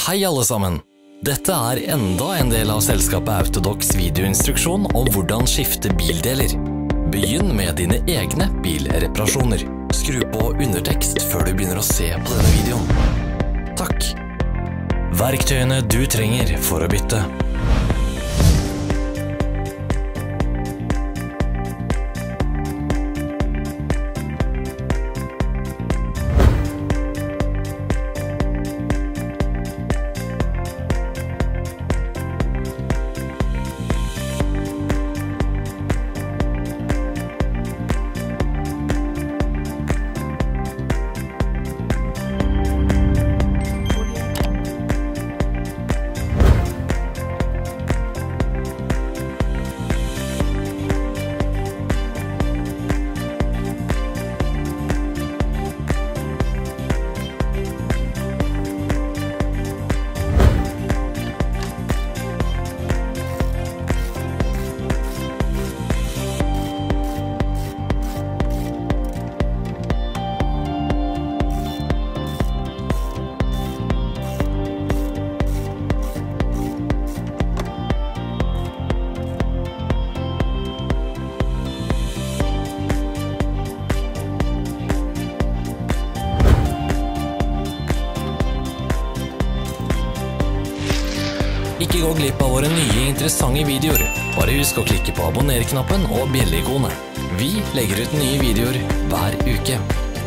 Hei alle sammen! Dette er enda en del av selskapet Autodocs videoinstruksjon om hvordan skifte bildeler. Begynn med dine egne bilreparasjoner. Skru på undertekst før du begynner å se på denne videoen. Takk! Verktøyene du trenger for å bytte. Ikke gå glipp av våre nye interessante videoer. Bare husk å klikke på abonner-knappen og bjelle-ikonet. Vi legger ut nye videoer hver uke.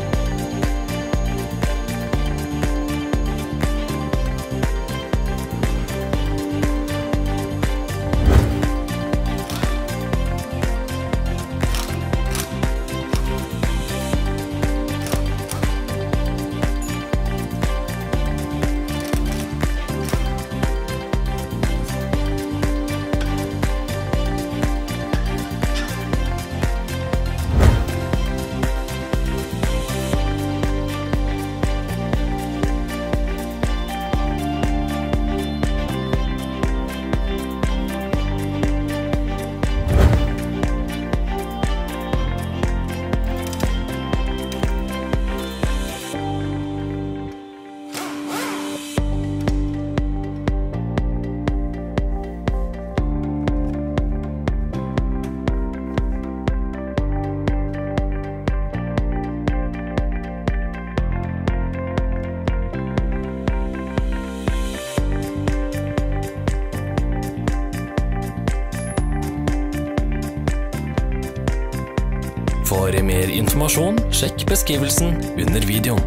For mer informasjon, sjekk beskrivelsen under videoen.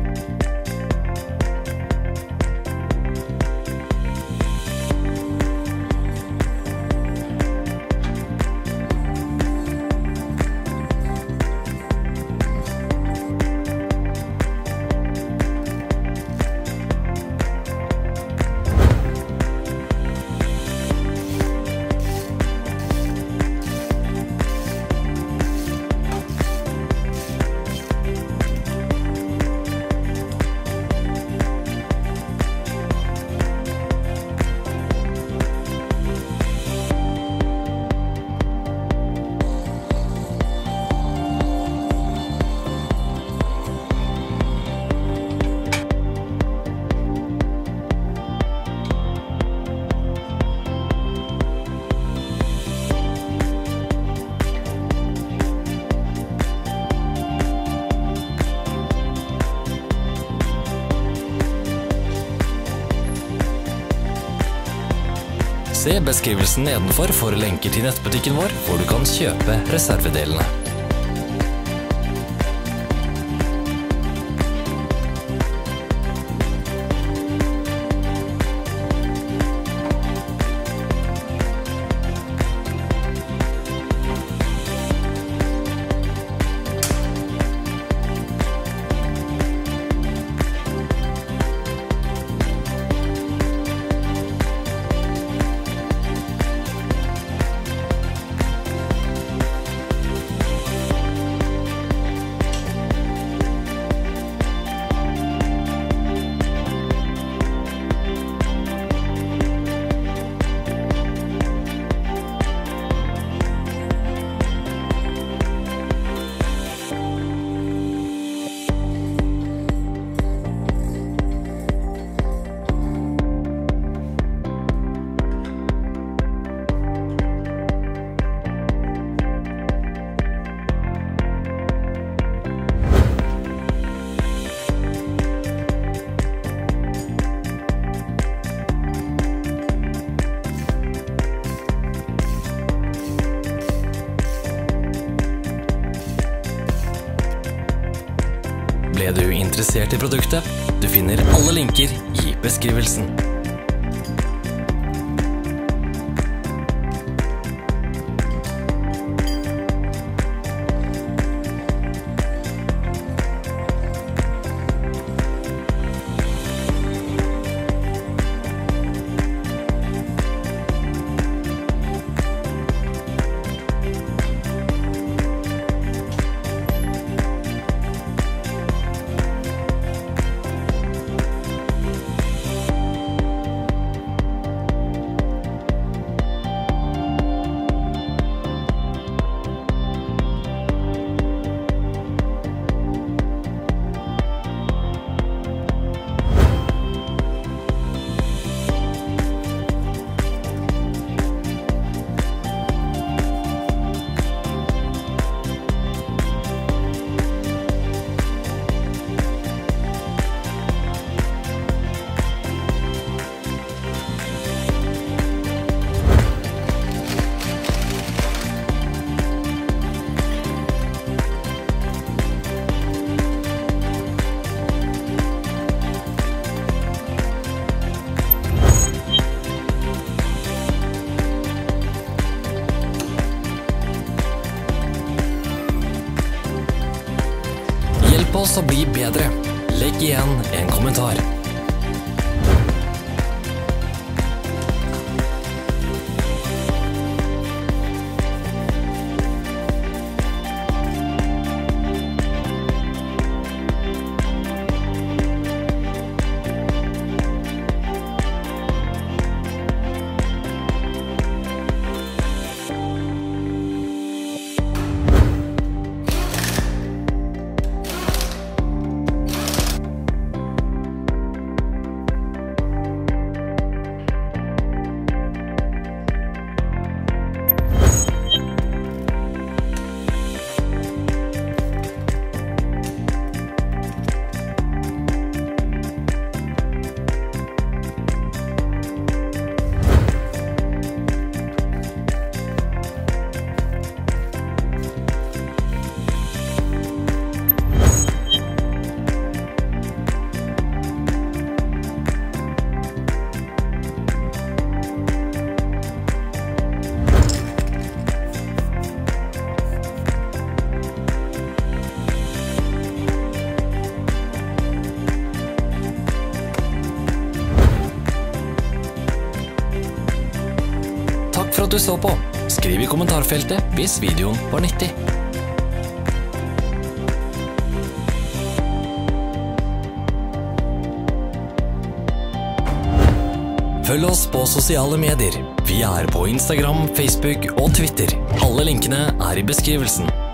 Se beskrivelsen nedenfor for lenker til nettbutikken vår, hvor du kan kjøpe reservedelene. interessert i produktet? Du finner alle linker i beskrivelsen. Hjelp oss å bli bedre. Legg igjen en kommentar. Takk for at du så på. Skriv i kommentarfeltet hvis videoen var nyttig. Følg oss på sosiale medier. Vi er på Instagram, Facebook og Twitter. Alle linkene er i beskrivelsen.